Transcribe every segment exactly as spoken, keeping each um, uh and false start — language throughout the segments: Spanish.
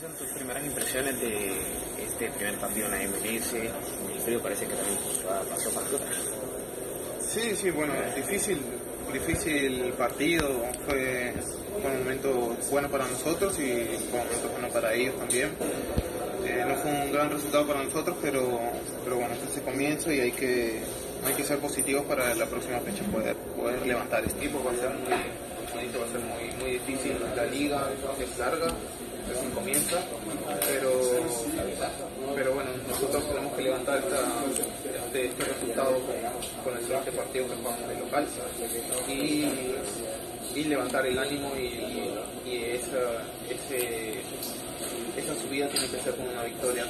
son tus primeras impresiones de este primer partido en la M L S? El frío parece que también pasó factura. Sí, sí, bueno, difícil, difícil partido, fue, fue un momento bueno para nosotros y fue un momento bueno para ellos también. Eh, no fue un gran resultado para nosotros, pero, pero bueno, este es el comienzo y hay que, hay que ser positivos para la próxima fecha poder, poder levantar este equipo. Va a ser muy, va a ser muy, muy difícil, la liga es larga, recién comienza, pero, pero bueno, nosotros tenemos que levantar esta, este, este resultado con, con el siguiente partido que jugamos de local y, y levantar el ánimo y, y, y esa, ese, esa subida tiene que ser con una victoria.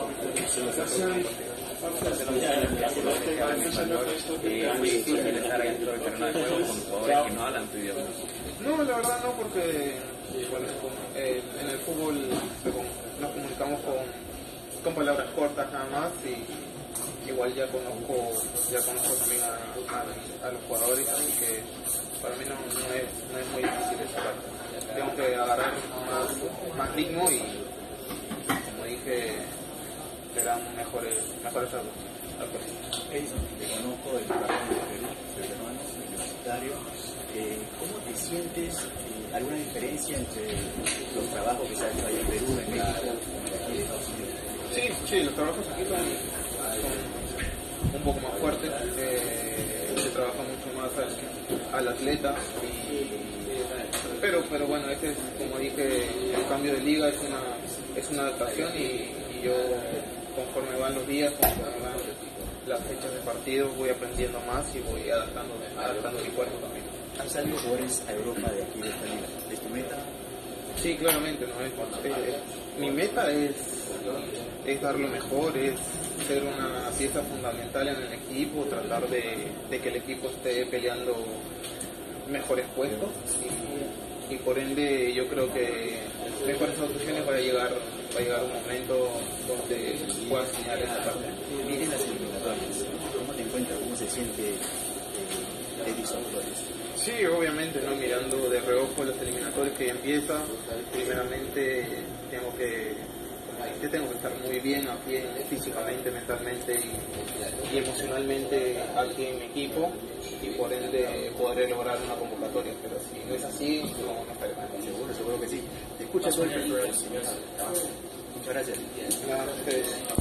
No, la verdad no, porque bueno, eh, en el fútbol nos comunicamos con, con palabras cortas nada más y igual ya conozco ya conozco también a, a, a los jugadores, así que para mí no, no, es, no es muy difícil esa parte. Tengo que agarrar más, más ritmo y como dije, serán mejores, mejores actuaciones. Edison, te conozco del trabajo de Perú, de peruanos, universitario. Eh, ¿Cómo te sientes? Eh, ¿Alguna diferencia entre los trabajos que se hacen ahí en Perú, en México, y en Estados Unidos? Sí, sí, los trabajos aquí son, son un poco más fuertes. Eh, se trabaja mucho más al, al atleta. Y, pero, pero bueno, este es, como dije, el cambio de liga es una, es una adaptación y, y yo, conforme van los días, conforme van las fechas de partido, voy aprendiendo más y voy adaptando, adaptando mi cuerpo también. ¿Han salido jugadores a Europa de aquí de esta liga? ¿Es tu meta? Sí, claramente, ¿no? Es, eh, mi meta es, es dar lo mejor, es ser una pieza fundamental en el equipo, tratar de, de que el equipo esté peleando mejores puestos y, y por ende yo creo que mejores soluciones para llegar, va a llegar un momento donde pueda enseñar esa parte. Miren las eliminatorias, ¿cómo te encuentras? ¿Cómo se siente eh, Edison Flores? Sí, obviamente, ¿no? Mirando de reojo los eliminatorios que ya empieza, primeramente tengo que, que tengo que estar muy bien aquí físicamente, mentalmente y, y emocionalmente aquí en mi equipo y por ende podré lograr una convocatoria, pero si no es así, no, no estaré mal. Seguro, seguro que sí. Te escucha suerte. Muchas gracias. Gracias a ustedes.